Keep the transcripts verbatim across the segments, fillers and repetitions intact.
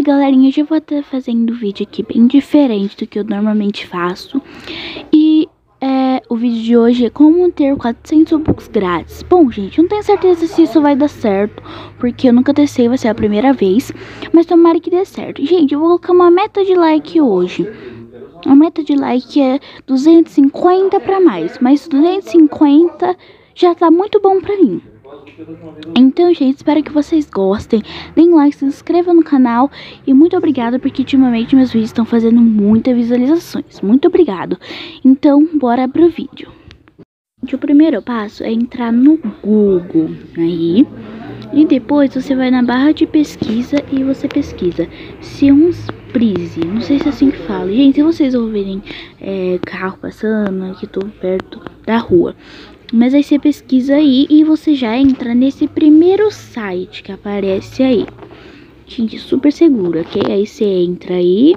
galerinha, hoje eu vou estar fazendo um vídeo aqui bem diferente do que eu normalmente faço. E é, o vídeo de hoje é como ter quatrocentos Robux grátis. Bom, gente, não tenho certeza se isso vai dar certo, porque eu nunca testei, vai ser a primeira vez. Mas tomara que dê certo. Gente, eu vou colocar uma meta de like hoje. A meta de like é duzentos e cinquenta pra mais, mas duzentos e cinquenta já tá muito bom pra mim. Então, gente, espero que vocês gostem. Deem like, se inscrevam no canal. E muito obrigada, porque ultimamente meus vídeos estão fazendo muitas visualizações. Muito obrigado. Então, bora pro vídeo. O primeiro passo é entrar no Google. Aí, e depois você vai na barra de pesquisa e você pesquisa Sionsprese. Não sei se é assim que fala. Gente, se vocês ouvirem é, carro passando, aqui tô perto da rua. Mas aí você pesquisa aí e você já entra nesse primeiro site que aparece aí. Gente, super seguro, ok? Aí você entra aí.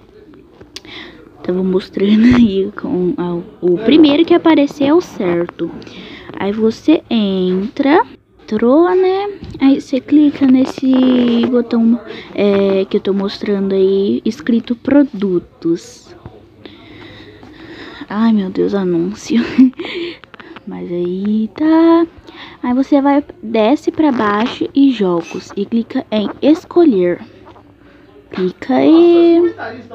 Tava mostrando aí com a, o primeiro que aparecer é o certo. Aí você entra, entrou, né? Aí você clica nesse botão é, que eu tô mostrando aí, escrito produtos. Ai, meu Deus, anúncio. Mas aí tá. Aí você vai, desce pra baixo e jogos. E clica em escolher. Clica aí.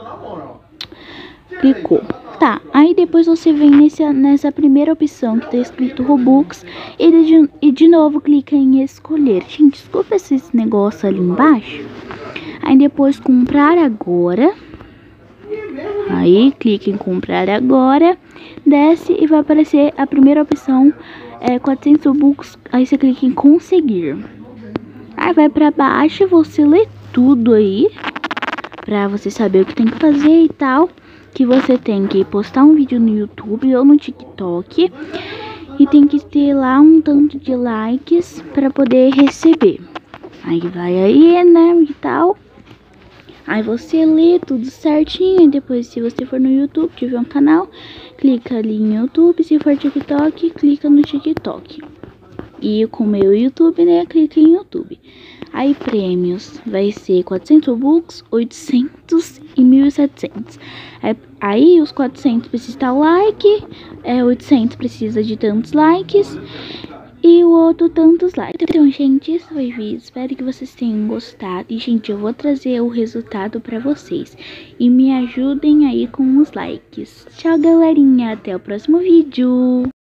Clicou. Tá, aí depois você vem nesse, nessa primeira opção que tá escrito Robux. E de, e de novo clica em escolher. Gente, desculpa esse negócio ali embaixo. Aí depois comprar agora. Aí clica em comprar agora, desce e vai aparecer a primeira opção, é quatrocentos Robux. Aí você clica em conseguir. Aí vai pra baixo, você lê tudo aí, pra você saber o que tem que fazer e tal. Que você tem que postar um vídeo no YouTube ou no TikTok. E tem que ter lá um tanto de likes pra poder receber. Aí vai aí, né, e tal. Aí você lê tudo certinho, e depois se você for no YouTube, tiver um canal, clica ali em YouTube, se for TikTok, clica no TikTok. E como eu YouTube, né, clica em YouTube. Aí prêmios vai ser quatrocentos Robux, oitocentos e mil e setecentos. Aí, aí os quatrocentos precisa dar like, é, oitocentos precisa de tantos likes. E o outro tantos likes. Então, gente, esse foi o vídeo. Espero que vocês tenham gostado. E, gente, eu vou trazer o resultado pra vocês. E me ajudem aí com os likes. Tchau, galerinha. Até o próximo vídeo.